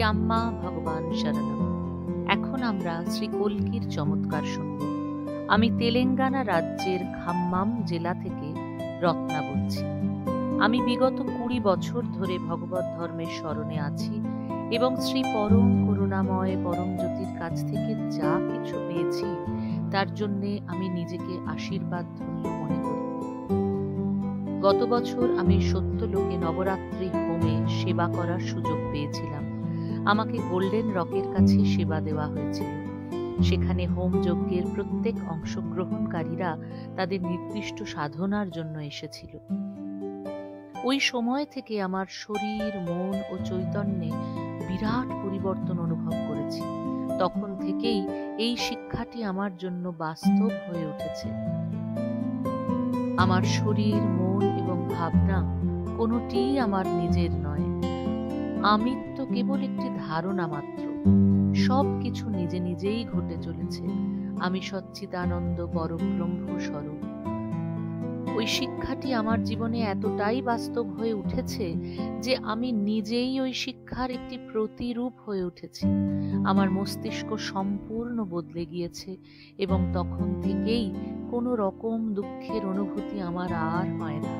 আম্মা ভগবান শরণম। এখন আমরা শ্রী কল্কির চমৎকার শুনব। আমি তেলেঙ্গানা রাজ্যের খাম্মাম জেলা থেকে রত্না বলছি। আমি বিগত 20 বছর ধরে ভগবত ধর্মের শরণে আছি এবং শ্রী পরম করুণাময় পরম জ্যোতির কাছ থেকে যা কিছু পেয়েছি তার জন্যে আমি নিজেকে আশীর্বাদ ধন্য মনে করি। গত বছর আমি সত্যলোকে নবরাত্রি হোমে সেবা করার সুযোগ পেয়েছিলাম। আমাকে গোল্ডেন রকের কাছে সেবা দেওয়া হয়েছিল। সেখানে হোম যজ্ঞের প্রত্যেক অংশগ্রহণকারীরা তাদের নির্দিষ্ট সাধনার জন্য এসেছিল। ওই সময় থেকে আমার শরীর, মন ও চৈতন্যে বিরাট পরিবর্তন অনুভব করেছি। তখন থেকেই এই শিক্ষাটি আমার জন্য বাস্তব হয়ে উঠেছে। আমার শরীর, মন এবং ভাবনা কোনোটিই আমার নিজের নয়। আমিত্ব কেবল একটি ধারণা মাত্র। সব কিছু নিজে নিজেই ঘটে চলেছে। আমি সচ্চিদানন্দ পরব্রহ্ম স্বরূপ। ওই শিক্ষাটি আমার জীবনে এতটাই বাস্তব হয়ে উঠেছে যে আমি নিজেই ওই শিক্ষার একটি প্রতিরূপ হয়ে উঠেছি। আমার মস্তিষ্ক সম্পূর্ণ বদলে গিয়েছে এবং তখন থেকেই কোনো রকম দুঃখের অনুভূতি আমার আর হয় না।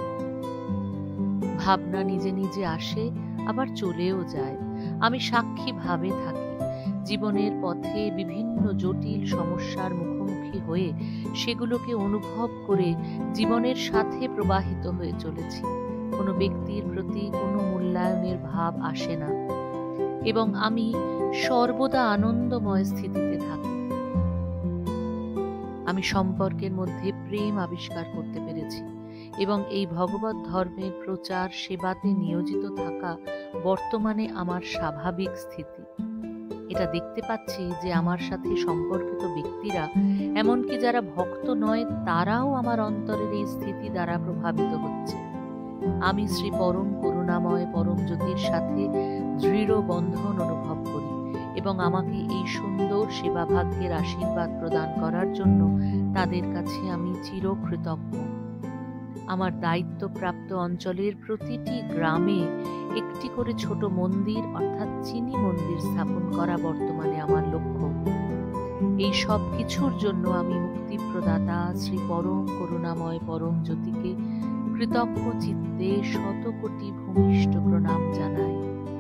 ভাবনা নিজে নিজে আসে, আবার চলেও যায়। আমি সাক্ষী ভাবে থাকি। জীবনের পথে বিভিন্ন জটিল সমস্যার মুখোমুখি হয়ে সেগুলোকে অনুভব করে জীবনের সাথে প্রবাহিত হয়ে চলেছি। কোনো ব্যক্তির প্রতি কোনো মূল্যায়নের ভাব আসে না এবং আমি সর্বদা আনন্দময় স্থিতিতে থাকি। আমি সম্পর্কের মধ্যে প্রেম আবিষ্কার করতে পেরেছি এবং এই ভগবত ধর্মের প্রচার সেবাতে নিয়োজিত থাকা বর্তমানে আমার স্বাভাবিক স্থিতি। এটা দেখতে পাচ্ছি যে আমার সাথে সম্পর্কিত ব্যক্তিরা, এমনকি যারা ভক্ত নয়, তারাও আমার অন্তরের এই স্থিতি দ্বারা প্রভাবিত হচ্ছে। আমি শ্রী পরম করুণাময় পরম জ্যোতির সাথে দৃঢ় বন্ধন অনুভব করি এবং আমাকে এই সুন্দর সেবাভাগ্যের আশীর্বাদ প্রদান করার জন্য তাদের কাছে আমি চিরকৃতজ্ঞ। আমার দায়িত্বপ্রাপ্ত অঞ্চলের প্রতিটি গ্রামে একটি করে ছোট মন্দির অর্থাৎ চিনি মন্দির স্থাপন করা বর্তমানে আমার লক্ষ্য। এই সব কিছুর জন্য আমি মুক্তিপ্রদাতা শ্রী পরম করুণাময় পরম জ্যোতিকে কৃতজ্ঞ চিত্তে শতকোটি ভূমিষ্ঠ প্রণাম জানাই।